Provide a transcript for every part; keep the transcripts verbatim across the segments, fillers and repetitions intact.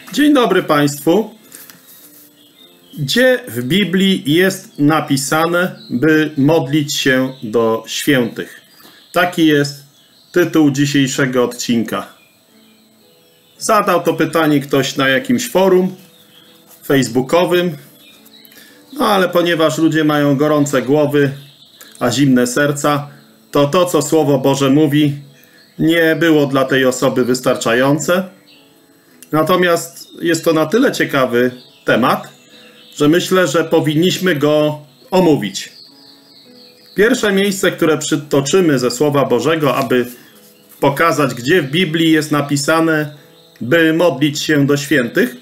Dzień dobry Państwu. Gdzie w Biblii jest napisane, by modlić się do świętych? Taki jest tytuł dzisiejszego odcinka. Zadał to pytanie ktoś na jakimś forum facebookowym, no ale ponieważ ludzie mają gorące głowy, a zimne serca, to to, co Słowo Boże mówi, nie było dla tej osoby wystarczające. Natomiast jest to na tyle ciekawy temat, że myślę, że powinniśmy go omówić. Pierwsze miejsce, które przytoczymy ze Słowa Bożego, aby pokazać, gdzie w Biblii jest napisane, by modlić się do świętych,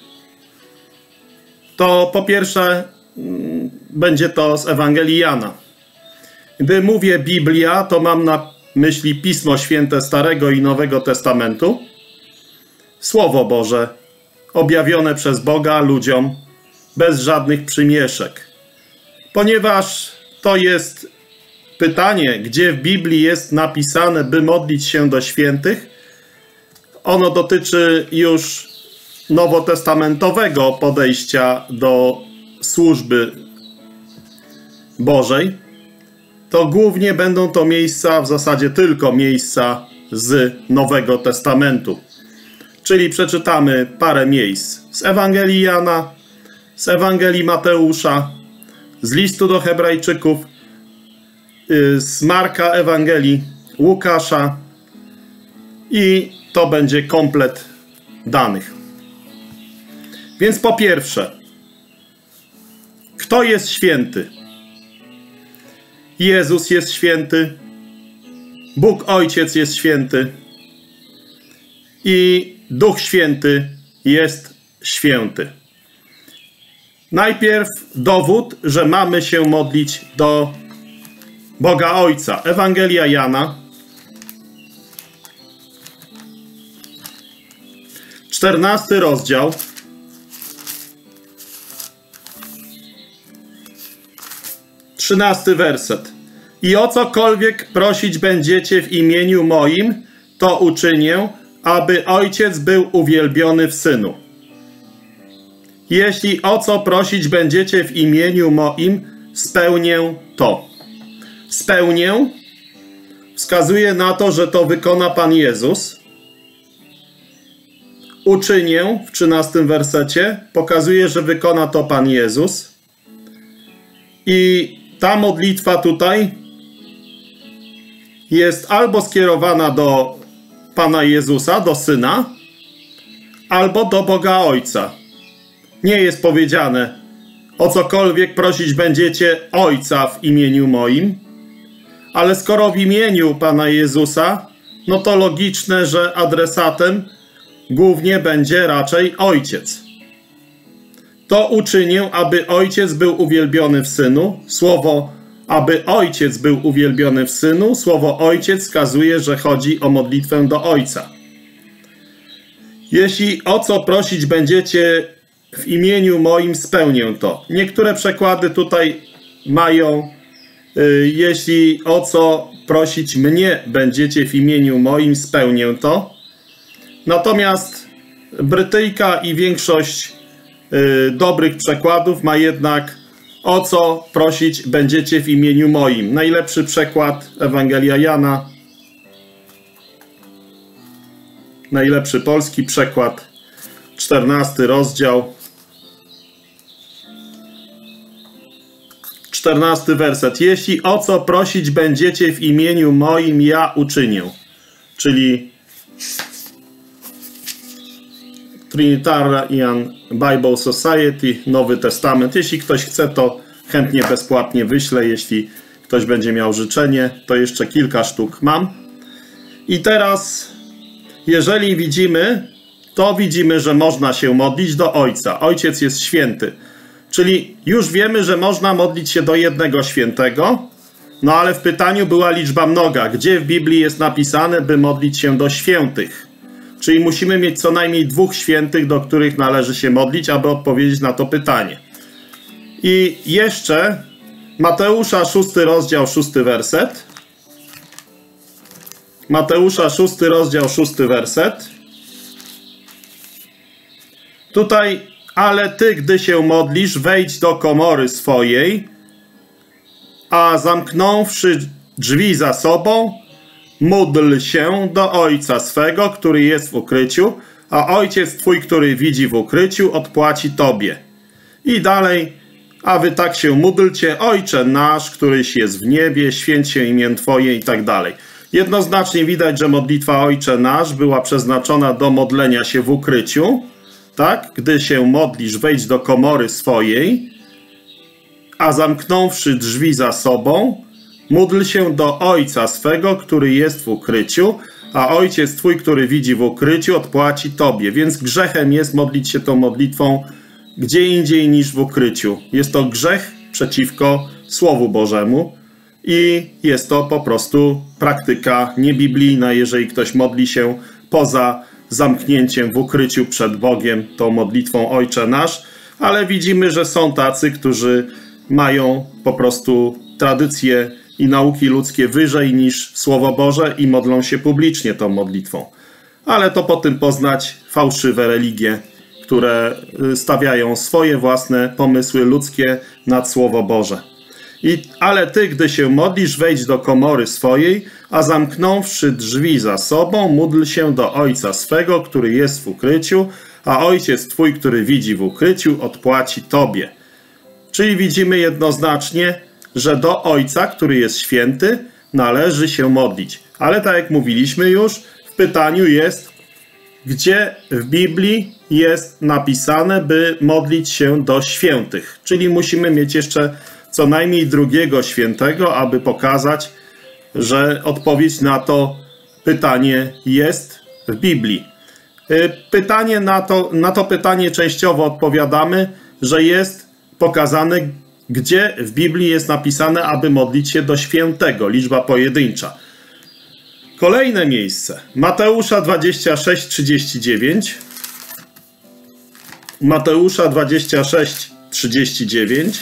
to po pierwsze będzie to z Ewangelii Jana. Gdy mówię Biblia, to mam na myśli Pismo Święte Starego i Nowego Testamentu. Słowo Boże, objawione przez Boga ludziom, bez żadnych przymieszek. Ponieważ to jest pytanie, gdzie w Biblii jest napisane, by modlić się do świętych, ono dotyczy już nowotestamentowego podejścia do służby Bożej, to głównie będą to miejsca, w zasadzie tylko miejsca z Nowego Testamentu. Czyli przeczytamy parę miejsc z Ewangelii Jana, z Ewangelii Mateusza, z listu do Hebrajczyków, z Marka Ewangelii, Łukasza i to będzie komplet danych. Więc po pierwsze, kto jest święty? Jezus jest święty, Bóg Ojciec jest święty i Duch Święty jest święty. Najpierw dowód, że mamy się modlić do Boga Ojca. Ewangelia Jana, czternasty rozdział, trzynasty werset. I o cokolwiek prosić będziecie w imieniu moim, to uczynię, aby Ojciec był uwielbiony w Synu. Jeśli o co prosić będziecie w imieniu moim, spełnię to. Spełnię wskazuje na to, że to wykona Pan Jezus. Uczynię w trzynastym wersecie pokazuje, że wykona to Pan Jezus. I ta modlitwa tutaj jest albo skierowana do Pana Jezusa, do Syna, albo do Boga Ojca. Nie jest powiedziane, o cokolwiek prosić będziecie Ojca w imieniu moim, ale skoro w imieniu Pana Jezusa, no to logiczne, że adresatem głównie będzie raczej Ojciec. To uczynię, aby Ojciec był uwielbiony w Synu. Słowo, aby Ojciec był uwielbiony w Synu, słowo Ojciec wskazuje, że chodzi o modlitwę do Ojca. Jeśli o co prosić będziecie w imieniu moim, spełnię to. Niektóre przekłady tutaj mają, y, jeśli o co prosić mnie będziecie w imieniu moim, spełnię to. Natomiast Brytyjka i większość y, dobrych przekładów ma jednak o co prosić będziecie w imieniu moim. Najlepszy przekład Ewangelia Jana. Najlepszy polski przekład. czternasty rozdział. czternasty werset. Jeśli o co prosić będziecie w imieniu moim, ja uczynię. Czyli Trinitarian Bible Society, Nowy Testament. Jeśli ktoś chce, to chętnie bezpłatnie wyślę. Jeśli ktoś będzie miał życzenie, to jeszcze kilka sztuk mam. I teraz, jeżeli widzimy, to widzimy, że można się modlić do Ojca. Ojciec jest święty. Czyli już wiemy, że można modlić się do jednego świętego, no ale w pytaniu była liczba mnoga. Gdzie w Biblii jest napisane, by modlić się do świętych? Czyli musimy mieć co najmniej dwóch świętych, do których należy się modlić, aby odpowiedzieć na to pytanie. I jeszcze Mateusza szósty rozdział, szósty werset. Mateusza szósty rozdział, szósty werset. Tutaj, ale ty, gdy się modlisz, wejdź do komory swojej, a zamknąwszy drzwi za sobą, módl się do Ojca swego, który jest w ukryciu, a Ojciec twój, który widzi w ukryciu, odpłaci tobie. I dalej, a wy tak się módlcie, Ojcze nasz, któryś jest w niebie, święć się imię Twoje i tak dalej. Jednoznacznie widać, że modlitwa Ojcze nasz była przeznaczona do modlenia się w ukryciu, tak? Gdy się modlisz, wejdź do komory swojej, a zamknąwszy drzwi za sobą, módl się do Ojca swego, który jest w ukryciu, a Ojciec twój, który widzi w ukryciu, odpłaci tobie. Więc grzechem jest modlić się tą modlitwą gdzie indziej niż w ukryciu. Jest to grzech przeciwko Słowu Bożemu i jest to po prostu praktyka niebiblijna, jeżeli ktoś modli się poza zamknięciem w ukryciu przed Bogiem tą modlitwą Ojcze nasz, ale widzimy, że są tacy, którzy mają po prostu tradycje i nauki ludzkie wyżej niż Słowo Boże i modlą się publicznie tą modlitwą. Ale to po tym poznać fałszywe religie, które stawiają swoje własne pomysły ludzkie nad Słowo Boże. I, ale ty, gdy się modlisz, wejdź do komory swojej, a zamknąwszy drzwi za sobą, módl się do Ojca swego, który jest w ukryciu, a Ojciec twój, który widzi w ukryciu, odpłaci tobie. Czyli widzimy jednoznacznie, że do Ojca, który jest święty, należy się modlić. Ale tak jak mówiliśmy już, w pytaniu jest, gdzie w Biblii jest napisane, by modlić się do świętych. Czyli musimy mieć jeszcze co najmniej drugiego świętego, aby pokazać, że odpowiedź na to pytanie jest w Biblii. Pytanie na to, na to pytanie częściowo odpowiadamy, że jest pokazane, gdzie w Biblii jest napisane, aby modlić się do świętego, liczba pojedyncza. Kolejne miejsce. Mateusza dwadzieścia sześć, trzydzieści dziewięć. Mateusza dwadzieścia sześć, trzydzieści dziewięć.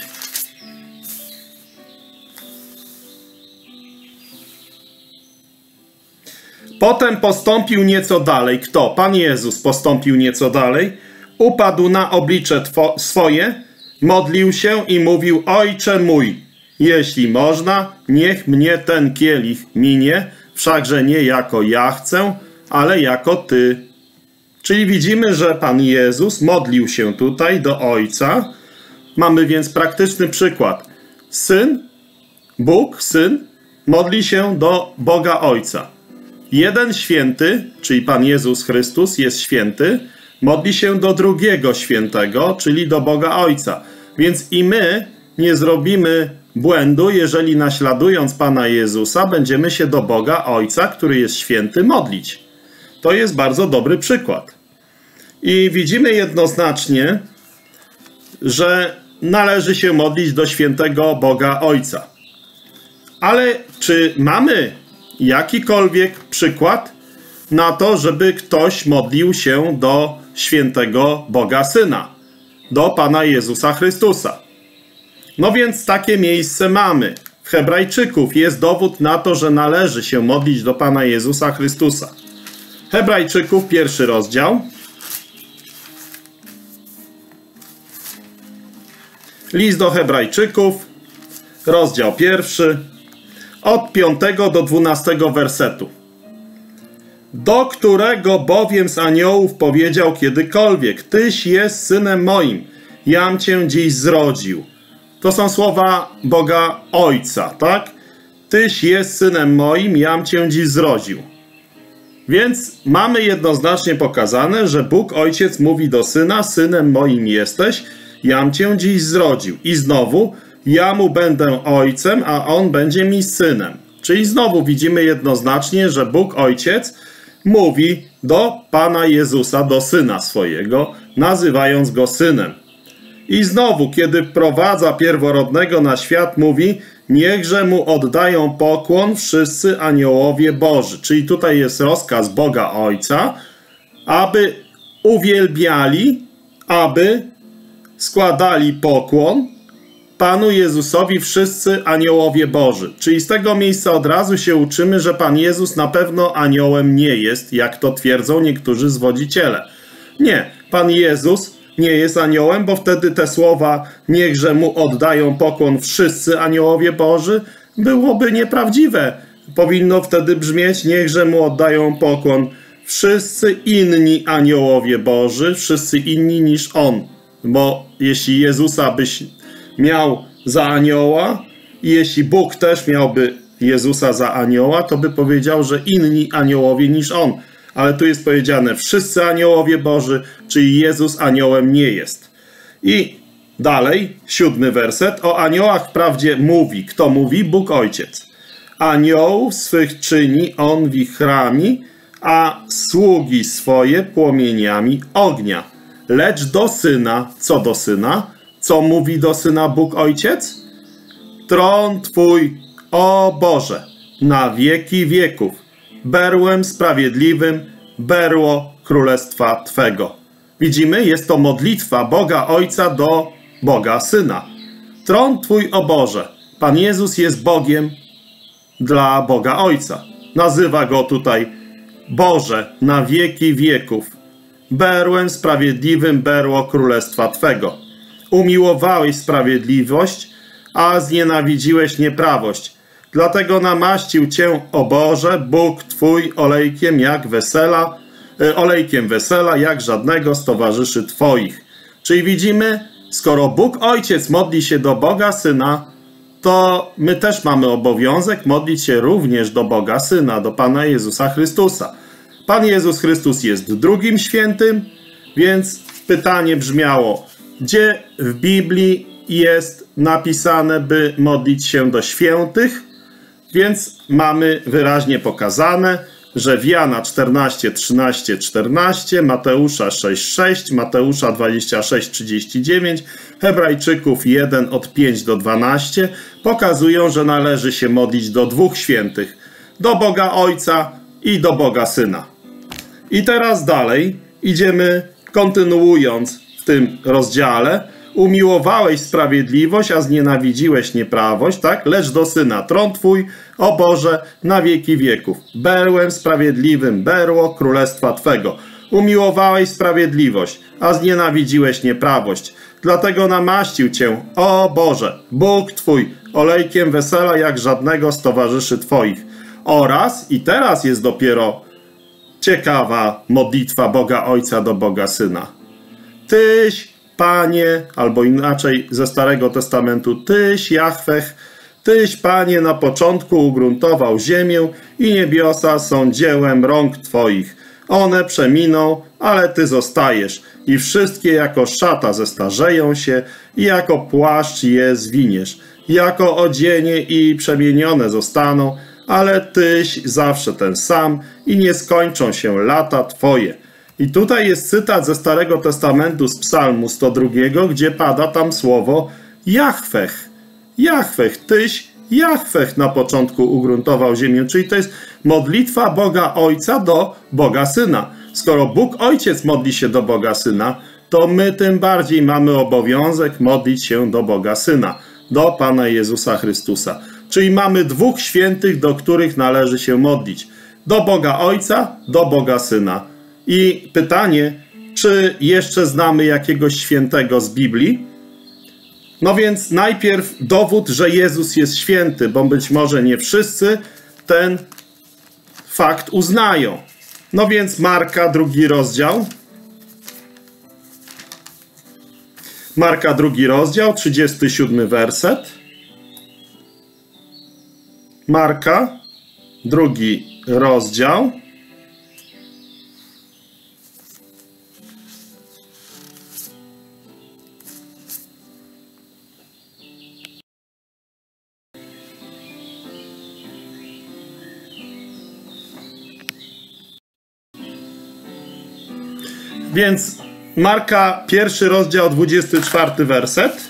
Potem postąpił nieco dalej. Kto? Pan Jezus postąpił nieco dalej. Upadł na oblicze swoje, modlił się i mówił: Ojcze mój, jeśli można, niech mnie ten kielich minie, wszakże nie jako ja chcę, ale jako Ty. Czyli widzimy, że Pan Jezus modlił się tutaj do Ojca. Mamy więc praktyczny przykład. Syn, Bóg, Syn, modli się do Boga Ojca. Jeden święty, czyli Pan Jezus Chrystus jest święty, modli się do drugiego świętego, czyli do Boga Ojca. Więc i my nie zrobimy błędu, jeżeli naśladując Pana Jezusa będziemy się do Boga Ojca, który jest święty, modlić. To jest bardzo dobry przykład. I widzimy jednoznacznie, że należy się modlić do świętego Boga Ojca. Ale czy mamy jakikolwiek przykład na to, żeby ktoś modlił się do świętego Boga Syna, do Pana Jezusa Chrystusa? No więc takie miejsce mamy. W Hebrajczyków jest dowód na to, że należy się modlić do Pana Jezusa Chrystusa. Hebrajczyków, pierwszy rozdział. List do Hebrajczyków, rozdział pierwszy, od piątego do dwunastego wersetu. Do którego bowiem z aniołów powiedział kiedykolwiek: Tyś jest synem moim, jam cię dziś zrodził. To są słowa Boga Ojca, tak? Tyś jest synem moim, jam cię dziś zrodził. Więc mamy jednoznacznie pokazane, że Bóg Ojciec mówi do Syna: synem moim jesteś, jam cię dziś zrodził. I znowu, ja mu będę ojcem, a on będzie mi synem. Czyli znowu widzimy jednoznacznie, że Bóg Ojciec mówi do Pana Jezusa, do Syna swojego, nazywając go synem. I znowu, kiedy wprowadza pierworodnego na świat, mówi: niechże mu oddają pokłon wszyscy aniołowie Boży. Czyli tutaj jest rozkaz Boga Ojca, aby uwielbiali, aby składali pokłon Panu Jezusowi wszyscy aniołowie Boży. Czyli z tego miejsca od razu się uczymy, że Pan Jezus na pewno aniołem nie jest, jak to twierdzą niektórzy zwodziciele. Nie, Pan Jezus nie jest aniołem, bo wtedy te słowa niechże mu oddają pokłon wszyscy aniołowie Boży byłoby nieprawdziwe. Powinno wtedy brzmieć niechże mu oddają pokłon wszyscy inni aniołowie Boży, wszyscy inni niż on. Bo jeśli Jezusa byś miał za anioła i jeśli Bóg też miałby Jezusa za anioła, to by powiedział, że inni aniołowie niż on. Ale tu jest powiedziane wszyscy aniołowie Boży, czyli Jezus aniołem nie jest. I dalej, siódmy werset. O aniołach wprawdzie mówi. Kto mówi? Bóg Ojciec. Aniołów swych czyni on wichrami, a sługi swoje płomieniami ognia. Lecz do Syna, co do Syna? Co mówi do Syna Bóg Ojciec? Tron Twój, o Boże, na wieki wieków, berłem sprawiedliwym, berło królestwa Twego. Widzimy, jest to modlitwa Boga Ojca do Boga Syna. Tron Twój, o Boże. Pan Jezus jest Bogiem dla Boga Ojca. Nazywa Go tutaj Boże na wieki wieków. Berłem sprawiedliwym, berło królestwa Twego. Umiłowałeś sprawiedliwość, a znienawidziłeś nieprawość. Dlatego namaścił Cię, o Boże, Bóg Twój olejkiem jak wesela, e, olejkiem wesela, jak żadnego z towarzyszy Twoich. Czyli widzimy, skoro Bóg Ojciec modli się do Boga Syna, to my też mamy obowiązek modlić się również do Boga Syna, do Pana Jezusa Chrystusa. Pan Jezus Chrystus jest drugim świętym, więc pytanie brzmiało, gdzie w Biblii jest napisane, by modlić się do świętych? Więc mamy wyraźnie pokazane, że w Jana czternaście, trzynaście, czternaście, Mateusza sześć, sześć, Mateusza dwadzieścia sześć, trzydzieści dziewięć, Hebrajczyków jeden od pięć do dwunastu pokazują, że należy się modlić do dwóch świętych, do Boga Ojca i do Boga Syna. I teraz dalej idziemy, kontynuując w tym rozdziale. Umiłowałeś sprawiedliwość, a znienawidziłeś nieprawość, tak? Lecz do Syna tron Twój, o Boże, na wieki wieków. Berłem sprawiedliwym, berło królestwa Twego. Umiłowałeś sprawiedliwość, a znienawidziłeś nieprawość. Dlatego namaścił Cię, o Boże, Bóg Twój, olejkiem wesela jak żadnego z towarzyszy Twoich. Oraz, i teraz jest dopiero ciekawa modlitwa Boga Ojca do Boga Syna. Tyś, Panie, albo inaczej ze Starego Testamentu, Tyś, Jahweh, Tyś, Panie, na początku ugruntował ziemię i niebiosa są dziełem rąk Twoich. One przeminą, ale Ty zostajesz i wszystkie jako szata zestarzeją się i jako płaszcz je zwiniesz. Jako odzienie i przemienione zostaną, ale Tyś zawsze ten sam i nie skończą się lata Twoje. I tutaj jest cytat ze Starego Testamentu z Psalmu sto drugiego, gdzie pada tam słowo Jahweh. Jahweh, Tyś, Jahweh na początku ugruntował ziemię. Czyli to jest modlitwa Boga Ojca do Boga Syna. Skoro Bóg Ojciec modli się do Boga Syna, to my tym bardziej mamy obowiązek modlić się do Boga Syna, do Pana Jezusa Chrystusa. Czyli mamy dwóch świętych, do których należy się modlić. Do Boga Ojca, do Boga Syna. I pytanie, czy jeszcze znamy jakiegoś świętego z Biblii? No więc najpierw dowód, że Jezus jest święty, bo być może nie wszyscy ten fakt uznają. No więc Marka, drugi rozdział. Marka, drugi rozdział, trzydziesty siódmy werset. Marka, drugi rozdział. Więc Marka, pierwszy rozdział, dwudziesty czwarty werset.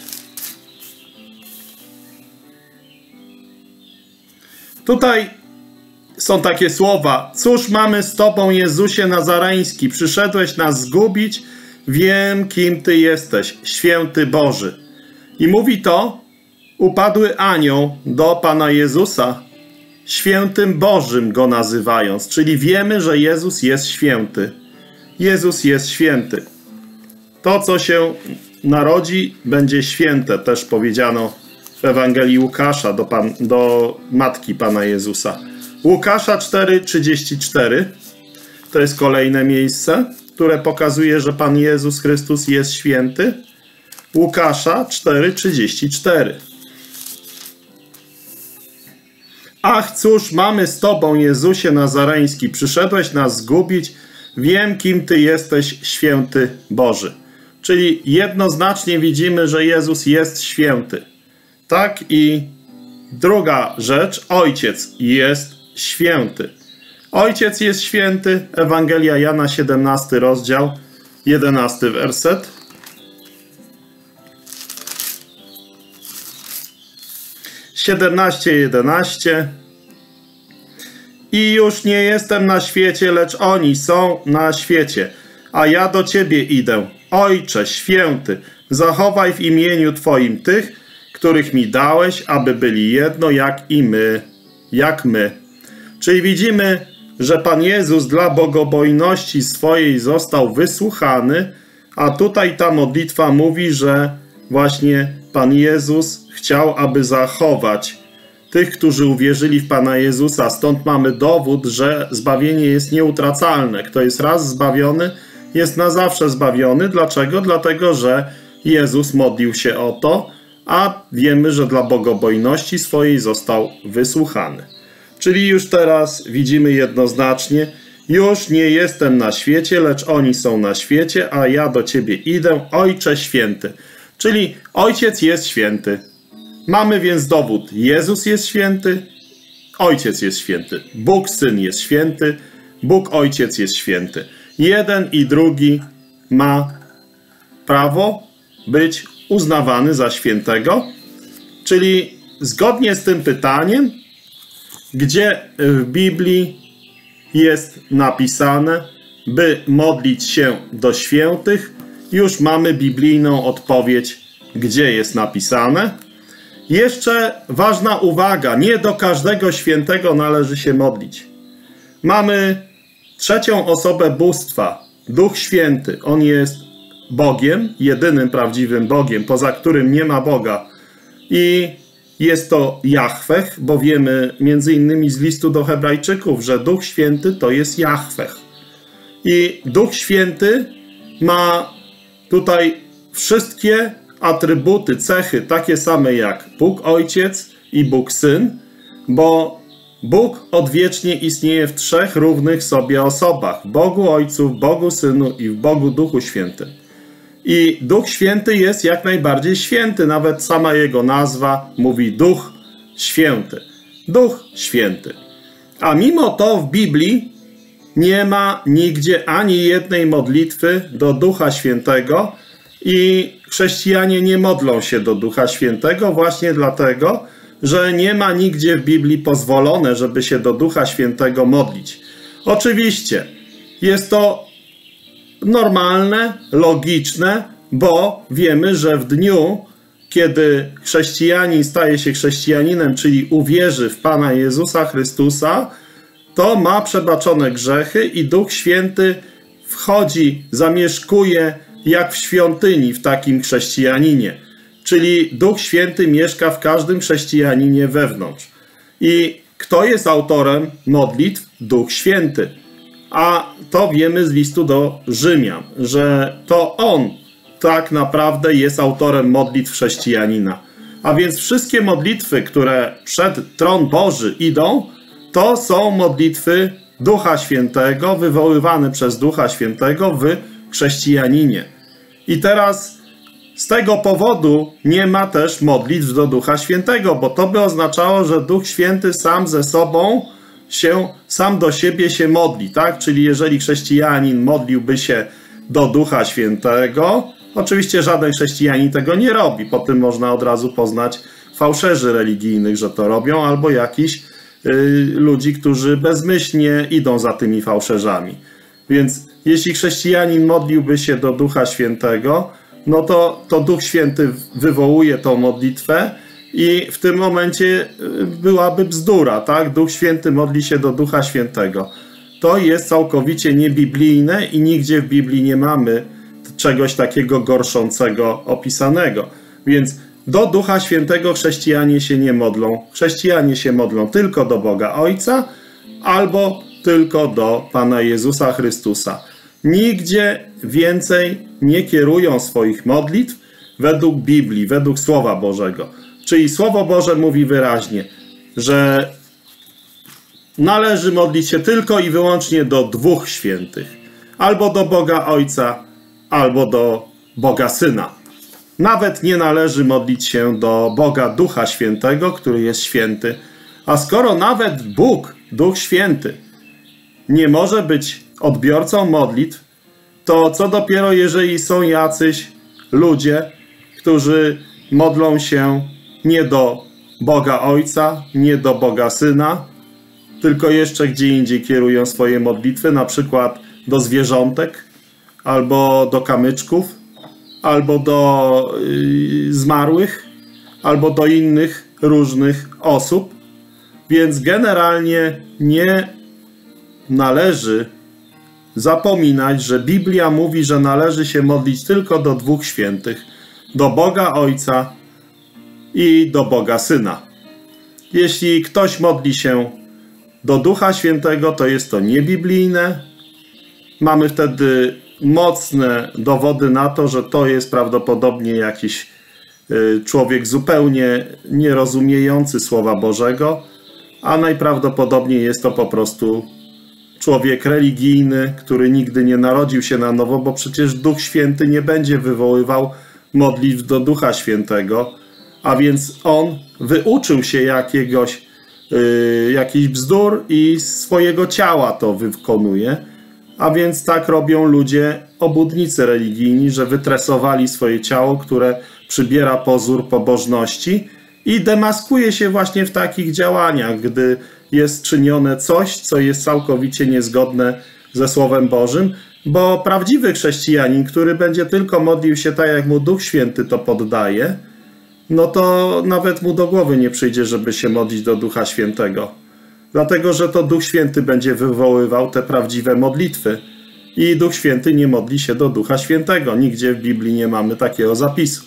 Tutaj są takie słowa. Cóż mamy z Tobą, Jezusie Nazareński? Przyszedłeś nas zgubić? Wiem, kim Ty jesteś, święty Boży. I mówi to upadły anioł do Pana Jezusa, świętym Bożym go nazywając. Czyli wiemy, że Jezus jest święty. Jezus jest święty. to, co się narodzi, będzie święte. Też powiedziano w Ewangelii Łukasza do, pan, do matki Pana Jezusa. Łukasza cztery trzydzieści cztery to jest kolejne miejsce, które pokazuje, że Pan Jezus Chrystus jest święty. Łukasza cztery trzydzieści cztery. Ach, cóż mamy z Tobą, Jezusie Nazareński, przyszedłeś nas zgubić, wiem, kim Ty jesteś, święty Boży. Czyli jednoznacznie widzimy, że Jezus jest święty. Tak, i druga rzecz, Ojciec jest święty. Ojciec jest święty, Ewangelia Jana, siedemnasty rozdział, jedenasty werset. siedemnaście jedenaście. I już nie jestem na świecie, lecz oni są na świecie, a ja do Ciebie idę. Ojcze święty, zachowaj w imieniu Twoim tych, których mi dałeś, aby byli jedno jak i my, jak my. Czyli widzimy, że Pan Jezus dla bogobojności swojej został wysłuchany, a tutaj ta modlitwa mówi, że właśnie Pan Jezus chciał, aby zachować tych, którzy uwierzyli w Pana Jezusa. Stąd mamy dowód, że zbawienie jest nieutracalne. Kto jest raz zbawiony, jest na zawsze zbawiony. Dlaczego? Dlatego, że Jezus modlił się o to, a wiemy, że dla bogobojności swojej został wysłuchany. Czyli już teraz widzimy jednoznacznie, już nie jestem na świecie, lecz oni są na świecie, a ja do Ciebie idę, Ojcze święty. Czyli Ojciec jest święty. Mamy więc dowód, Jezus jest święty, Ojciec jest święty, Bóg Syn jest święty, Bóg Ojciec jest święty. Jeden i drugi ma prawo być uznawany za świętego, czyli zgodnie z tym pytaniem, gdzie w Biblii jest napisane, by modlić się do świętych, już mamy biblijną odpowiedź, gdzie jest napisane. Jeszcze ważna uwaga, nie do każdego świętego należy się modlić. Mamy trzecią osobę bóstwa, Duch Święty. On jest Bogiem, jedynym prawdziwym Bogiem, poza którym nie ma Boga. I jest to Jahweh, bo wiemy między innymi z listu do Hebrajczyków, że Duch Święty to jest Jahweh. I Duch Święty ma tutaj wszystkie atrybuty, cechy takie same jak Bóg Ojciec i Bóg Syn, bo Bóg odwiecznie istnieje w trzech równych sobie osobach. W Bogu Ojcu, w Bogu Synu i w Bogu Duchu Świętym. I Duch Święty jest jak najbardziej święty. Nawet sama jego nazwa mówi Duch Święty. Duch Święty. A mimo to w Biblii nie ma nigdzie ani jednej modlitwy do Ducha Świętego i chrześcijanie nie modlą się do Ducha Świętego właśnie dlatego, że nie ma nigdzie w Biblii pozwolone, żeby się do Ducha Świętego modlić. Oczywiście jest to normalne, logiczne, bo wiemy, że w dniu, kiedy chrześcijanin staje się chrześcijaninem, czyli uwierzy w Pana Jezusa Chrystusa, to ma przebaczone grzechy i Duch Święty wchodzi, zamieszkuje jak w świątyni w takim chrześcijaninie. Czyli Duch Święty mieszka w każdym chrześcijaninie wewnątrz. I kto jest autorem modlitw? Duch Święty. A to wiemy z listu do Rzymian, że to On tak naprawdę jest autorem modlitw chrześcijanina. A więc wszystkie modlitwy, które przed tron Boży idą, to są modlitwy Ducha Świętego, wywoływane przez Ducha Świętego w chrześcijaninie. I teraz z tego powodu nie ma też modlitw do Ducha Świętego, bo to by oznaczało, że Duch Święty sam ze sobą się, sam do siebie się modli, tak? Czyli jeżeli chrześcijanin modliłby się do Ducha Świętego, oczywiście żaden chrześcijanin tego nie robi, po tym można od razu poznać fałszerzy religijnych, że to robią, albo jakichś yy, ludzi, którzy bezmyślnie idą za tymi fałszerzami. Więc jeśli chrześcijanin modliłby się do Ducha Świętego, no to, to Duch Święty wywołuje tą modlitwę i w tym momencie byłaby bzdura, tak? Duch Święty modli się do Ducha Świętego. To jest całkowicie niebiblijne i nigdzie w Biblii nie mamy czegoś takiego gorszącego opisanego. Więc do Ducha Świętego chrześcijanie się nie modlą. Chrześcijanie się modlą tylko do Boga Ojca albo tylko do Pana Jezusa Chrystusa. Nigdzie więcej nie kierują swoich modlitw według Biblii, według Słowa Bożego. Czyli Słowo Boże mówi wyraźnie, że należy modlić się tylko i wyłącznie do dwóch świętych. Albo do Boga Ojca, albo do Boga Syna. Nawet nie należy modlić się do Boga Ducha Świętego, który jest święty. A skoro nawet Bóg, Duch Święty, nie może być odbiorcą modlitw, to co dopiero jeżeli są jacyś ludzie, którzy modlą się nie do Boga Ojca, nie do Boga Syna, tylko jeszcze gdzie indziej kierują swoje modlitwy, na przykład do zwierzątek, albo do kamyczków, albo do yy, zmarłych, albo do innych różnych osób. Więc generalnie nie należy zapominać, że Biblia mówi, że należy się modlić tylko do dwóch świętych. Do Boga Ojca i do Boga Syna. Jeśli ktoś modli się do Ducha Świętego, to jest to niebiblijne. Mamy wtedy mocne dowody na to, że to jest prawdopodobnie jakiś człowiek zupełnie nierozumiejący Słowa Bożego, a najprawdopodobniej jest to po prostu człowiek religijny, który nigdy nie narodził się na nowo, bo przecież Duch Święty nie będzie wywoływał modlitw do Ducha Świętego, a więc on wyuczył się jakiegoś, yy, jakichś bzdur i swojego ciała to wykonuje, a więc tak robią ludzie obłudnicy religijni, że wytresowali swoje ciało, które przybiera pozór pobożności i demaskuje się właśnie w takich działaniach, gdy jest czynione coś, co jest całkowicie niezgodne ze Słowem Bożym, bo prawdziwy chrześcijanin, który będzie tylko modlił się tak, jak mu Duch Święty to poddaje, no to nawet mu do głowy nie przyjdzie, żeby się modlić do Ducha Świętego. Dlatego, że to Duch Święty będzie wywoływał te prawdziwe modlitwy. I Duch Święty nie modli się do Ducha Świętego. Nigdzie w Biblii nie mamy takiego zapisu.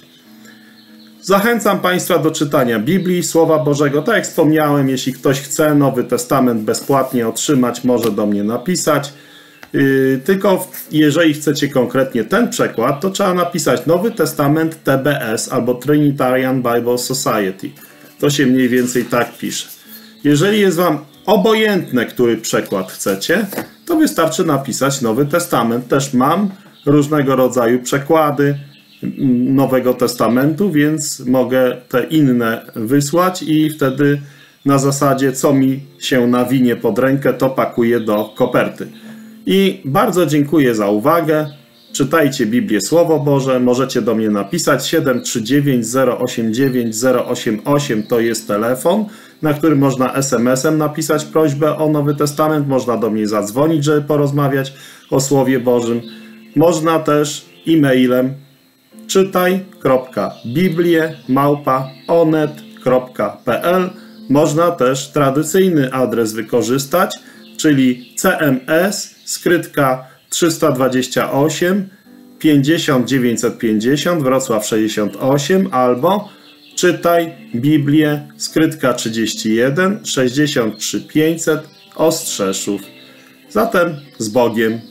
Zachęcam Państwa do czytania Biblii, Słowa Bożego. Tak jak wspomniałem, jeśli ktoś chce Nowy Testament bezpłatnie otrzymać, może do mnie napisać. Yy, tylko jeżeli chcecie konkretnie ten przekład, to trzeba napisać Nowy Testament T B S albo Trinitarian Bible Society. To się mniej więcej tak pisze. Jeżeli jest Wam obojętne, który przekład chcecie, to wystarczy napisać Nowy Testament. Też mam różnego rodzaju przekłady Nowego Testamentu, więc mogę te inne wysłać i wtedy na zasadzie, co mi się nawinie pod rękę, to pakuję do koperty. I bardzo dziękuję za uwagę. Czytajcie Biblię, Słowo Boże. Możecie do mnie napisać siedem trzy dziewięć zero osiem dziewięć zero osiem osiem, to jest telefon, na który można es em esem napisać prośbę o Nowy Testament. Można do mnie zadzwonić, żeby porozmawiać o Słowie Bożym. Można też e-mailem czytaj kropka biblie małpa onet kropka pe el. Można też tradycyjny adres wykorzystać, czyli C M S skrytka trzysta dwadzieścia osiem pięćdziesiąt dziewięćset pięćdziesiąt Wrocław sześćdziesiąt osiem albo czytaj Biblię skrytka trzydzieści jeden sześćdziesiąt trzy pięćset Ostrzeszów. Zatem z Bogiem.